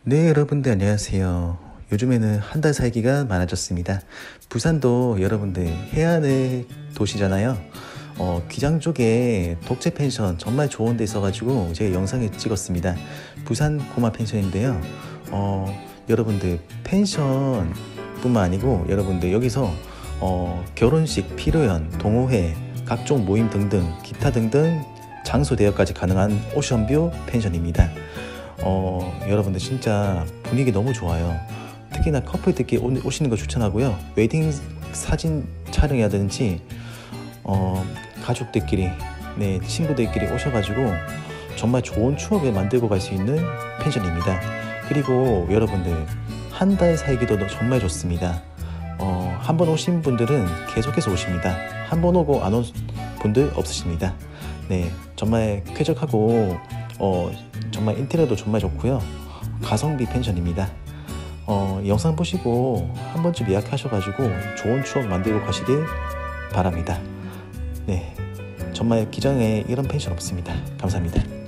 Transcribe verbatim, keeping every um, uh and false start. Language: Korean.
네, 여러분들 안녕하세요. 요즘에는 한 달 살기가 많아졌습니다. 부산도 여러분들 해안의 도시잖아요. 어, 기장 쪽에 독채 펜션 정말 좋은 데 있어가지고 제가 영상을 찍었습니다. 부산 고마 펜션인데요. 어, 여러분들 펜션 뿐만 아니고 여러분들 여기서 어, 결혼식, 피로연, 동호회, 각종 모임 등등 기타 등등 장소 대여까지 가능한 오션뷰 펜션입니다. 어, 여러분들 진짜 분위기 너무 좋아요. 특히나 커플들끼리 오, 오시는 거 추천하고요. 웨딩 사진 촬영이라든지 어, 가족들끼리, 네, 친구들끼리 오셔가지고 정말 좋은 추억을 만들고 갈 수 있는 펜션입니다. 그리고 여러분들 한 달 살기도 정말 좋습니다. 어, 한 번 오신 분들은 계속해서 오십니다. 한 번 오고 안 온 분들 없으십니다. 네, 정말 쾌적하고 어, 정말 인테리어도 정말 좋고요. 가성비 펜션입니다. 어, 영상 보시고 한 번쯤 예약하셔가지고 좋은 추억 만들고 가시길 바랍니다. 네, 정말 기장에 이런 펜션 없습니다. 감사합니다.